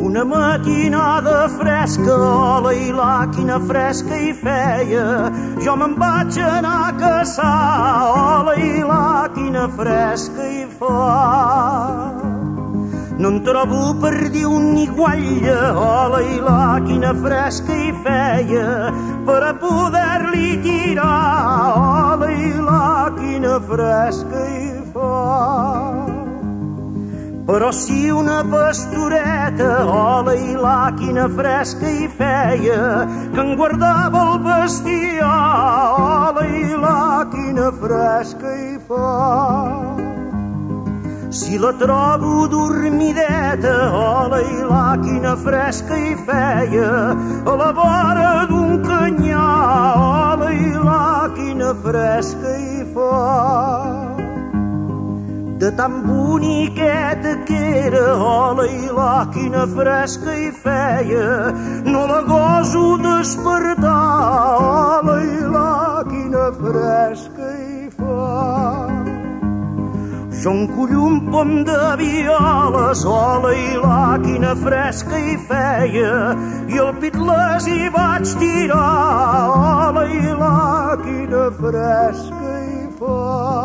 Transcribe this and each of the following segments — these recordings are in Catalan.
Una matinada fresca, hola i la, quina fresca hi feia. Jo me'n vaig anar a caçar, hola i la, quina fresca hi fa. No en trobo per dir un ni guatlla, hola i la, quina fresca hi feia, per a poder-li tirar, hola i la, quina fresca hi fa. Però si una pastoreta, hola i la, quina fresca hi feia, que en guardava el bestiar, hola i la, quina fresca hi fa. Si la trobo dormideta, hola i la, quina fresca hi feia, a la vora d'un canyar, hola i la, quina fresca hi fa. De tan boniqueta que era, hola i la, quina fresca hi feia, no la goso despertar, hola i la, quina fresca hi fa. Jo encollo un pom de violes, hola i la, quina fresca hi feia, i el pit les hi vaig tirar, hola i la, quina fresca hi fa.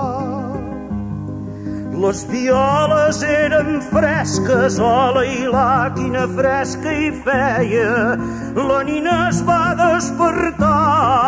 Les violes eren fresques, hola i la, quina fresca hi feia. La nina es va despertar,